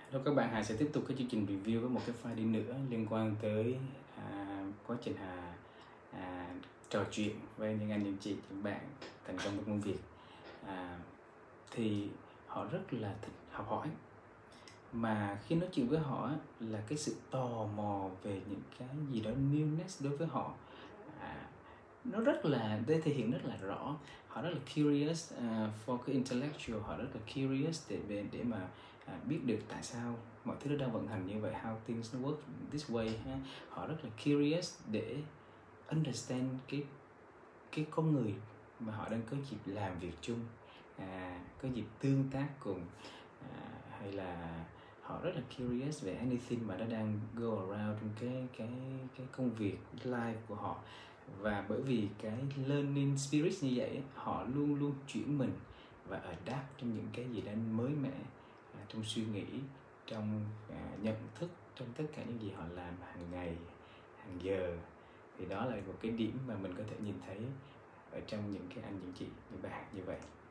Hello các bạn, Hà sẽ tiếp tục cái chương trình review với một cái file đi nữa liên quan tới quá trình Hà trò chuyện với những anh, những chị, những bạn thành công trong công việc. Thì họ rất là thích học hỏi, mà khi nói chuyện với họ là cái sự tò mò về những cái gì đó newness đối với họ nó rất là thể hiện rất là rõ. Họ rất là curious for cái intellectual, họ rất là curious để mà biết được tại sao mọi thứ nó đang vận hành như vậy, how things work this way ha. Họ rất là curious để understand cái con người mà họ đang có dịp làm việc chung, có dịp tương tác cùng, hay là họ rất là curious về anything mà nó đang go around trong cái công việc life của họ. Và bởi vì cái learning spirit như vậy, họ luôn luôn chuyển mình và adapt trong những cái gì đang mới mẻ, trong suy nghĩ, trong nhận thức, trong tất cả những gì họ làm hàng ngày, hàng giờ. Thì đó là một cái điểm mà mình có thể nhìn thấy ở trong những cái anh, những chị, những bạn như vậy.